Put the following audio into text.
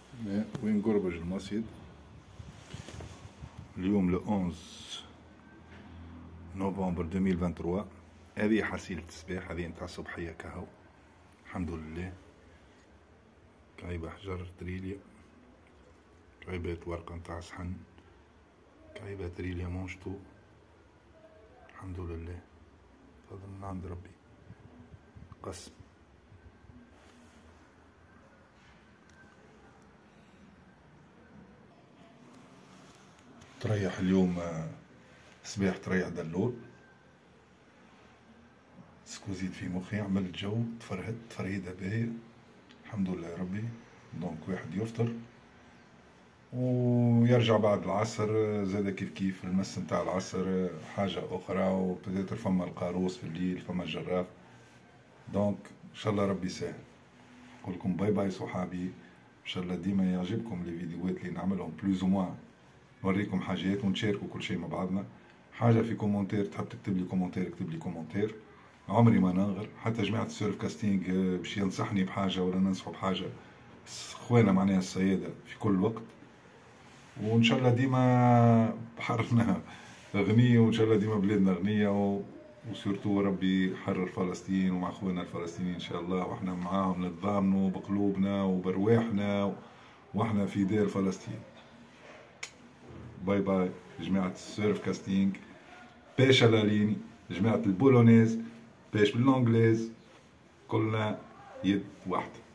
وين قربج المسجد. اليوم ل 11 نوفمبر 2023. هذه حسيلة السباح، هذه نتاع الصبحية كهو. الحمد لله. كعيبة حجر تريليا، كعيبات ورقة نتاع صحن، كعيبة تريليا مونشتو. الحمد لله، فضل من عند ربي. قسم تريح اليوم سباح، تريح دلول. سكوزيت في مخي، عملت جو، تفرهدت تفرهيدة باهية الحمد لله يا ربي. دونك واحد يفطر ويرجع بعد العصر زاد كيف المس نتاع العصر حاجة أخرى، وبدأت فما القاروص في الليل، فما الجراف. دونك إن شاء الله ربي يسهل. نقولكم باي باي صحابي، إن شاء الله ديما يعجبكم لي فيديوهات اللي نعملهم بلوز وموان، نوريكم حاجات ونشاركوا كل شيء مع بعضنا. حاجة في كومنتير تحب تكتب لي كومنتير، اكتب لي كومنتير، عمري ما ننغر. حتى جماعة السيرف كاستينج باش ينصحني بحاجة ولا ننصحه بحاجة، خوينا معناها السيادة في كل وقت. وإن شاء الله ديما بحرنا غنية، وإن شاء الله ديما بلادنا غنية، وسورتو ربي يحرر فلسطين ومع خوينا الفلسطينيين إن شاء الله، وإحنا معاهم نتضامنوا بقلوبنا وبرواحنا، وإحنا في دير فلسطين. باي باي جماعة السيرف كاستينج، بيش على ليني، جماعة البولونيز بيش بالانجليز، كلنا يد واحدة.